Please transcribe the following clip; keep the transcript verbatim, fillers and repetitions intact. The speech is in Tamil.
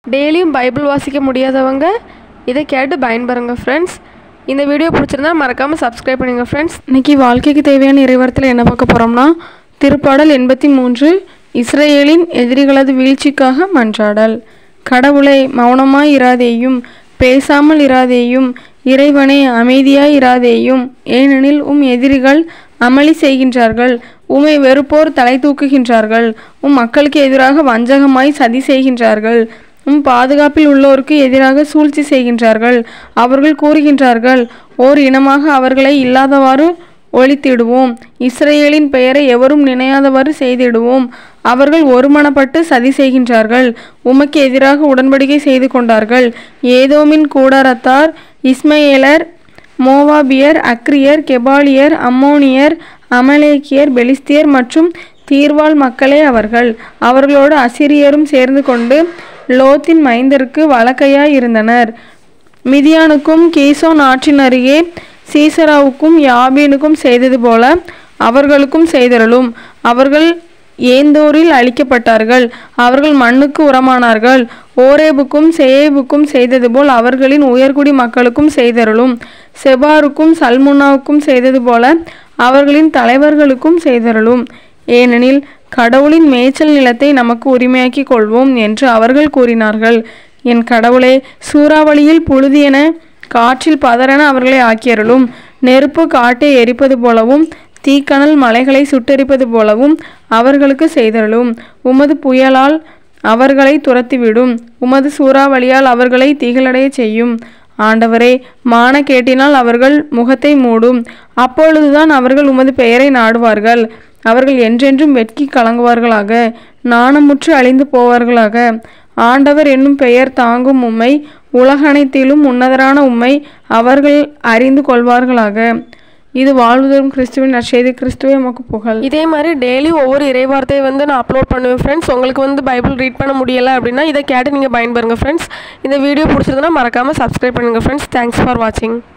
டெய்லியும் பைபிள் வாசிக்க முடியாதவங்க இதை கேட்டு பயன்பெறுங்க ஃப்ரெண்ட்ஸ். இந்த வீடியோ பிடிச்சிருந்தா மறக்காமல் சப்ஸ்கிரைப் பண்ணுங்க ஃப்ரெண்ட்ஸ். இன்றைக்கி வாழ்க்கைக்கு தேவையான இறைவார்த்தையில் என்ன பார்க்க போகிறோம்னா, திருப்பாடல் எண்பத்தி மூன்று, இஸ்ரேலின் எதிரிகளது வீழ்ச்சிக்காக மன்றாடல். கடவுளை மௌனமாய் இராதேயும், பேசாமல் இராதேயும், இறைவனே அமைதியாய் இராதேயும், ஏனெனில் உம் எதிரிகள் அமளி செய்கின்றார்கள், உம்மை வெறுப்போர் தலை தூக்குகின்றார்கள், உம் மக்களுக்கு எதிராக வஞ்சகமாய் சதி செய்கின்றார்கள், உம் பாதுகாப்பில் உள்ளோருக்கு எதிராக சூழ்ச்சி செய்கின்றார்கள். அவர்கள் கூறுகின்றார்கள், ஓர் இனமாக அவர்களை இல்லாதவாறு ஒழித்திடுவோம், இஸ்ரேலின் பெயரை எவரும் நினையாதவாறு செய்திடுவோம். அவர்கள் ஒருமனப்பட்டு சதி செய்கின்றார்கள், உமக்கு எதிராக உடன்படிக்கை செய்து கொண்டார்கள். ஏதோமின் கூடாரத்தார், இஸ்மயேலர், மோவாபியர், அக்ரியர், கெபாலியர், அம்மோனியர், அமலேக்கியர், பெலிஸ்தியர் மற்றும் தீர்வால் மக்களே அவர்கள். அவர்களோடு அசிரியரும் சேர்ந்து கொண்டு லோத்தின் மைந்தருக்கு வழக்கையாய் இருந்தனர். மிதியானுக்கும் கீசோன் ஆற்றின் அருகே சீசராவுக்கும் யாபீனுக்கும் செய்தது போல அவர்களுக்கும் செய்தருளும். அவர்கள் ஏந்தோரில் அழிக்கப்பட்டார்கள், அவர்கள் மண்ணுக்கு உரமானார்கள். ஓரேபுக்கும் சேயேபுக்கும் செய்தது போல் அவர்களின் உயர்குடி மக்களுக்கும் செய்தருளும். செபாருக்கும் சல்முன்னாவுக்கும் செய்தது போல அவர்களின் தலைவர்களுக்கும் செய்தருளும். ஏனெனில் கடவுளின் மேய்ச்சல் நிலத்தை நமக்கு உரிமையாக்கி கொள்வோம் என்று அவர்கள் கூறினார்கள். என் கடவுளே, சூறாவளியில் புழுதியென காற்றில் பதறென அவர்களை ஆக்கியருளும். நெருப்பு காட்டை எரிப்பது போலவும் தீக்கணல் மலைகளை சுட்டெரிப்பது போலவும் அவர்களுக்கு செய்தருளும். உமது புயலால் அவர்களை துரத்திவிடும், உமது சூறாவளியால் அவர்களை திகிலடைய செய்யும். ஆண்டவரே, மானக்கேட்டினால் அவர்கள் முகத்தை மூடும், அப்பொழுதுதான் அவர்கள் உமது பெயரை நாடுவார்கள். அவர்கள் என்றென்றும் வெட்கி கலங்குவார்களாக, நாணமுற்று அழிந்து போவார்களாக. ஆண்டவர் என்னும் பெயர் தாங்கும் உம்மை, உலகனைத்திலும் உன்னதரான உம்மை அவர்கள் அறிந்து கொள்வார்களாக. இது வாழ்வு தரும் கிறிஸ்துவின் நற்செய்தி. கிறிஸ்துவே உமக்கு புகழ். இதே மாதிரி டெய்லி ஒவ்வொரு இறைவார்த்தையை வந்து நான் அப்லோட் பண்ணுவேன் ஃப்ரெண்ட்ஸ். உங்களுக்கு வந்து பைபிள் ரீட் பண்ண முடியலை அப்படின்னா இதை கேட்டு நீங்கள் பயன்பெறுங்க ஃப்ரெண்ட்ஸ். இந்த வீடியோ பிடிச்சிருந்தனா மறக்காமல் சப்ஸ்கிரைப் பண்ணுங்கள் ஃப்ரெண்ட்ஸ். தேங்க்ஸ் ஃபார் வாட்சிங்.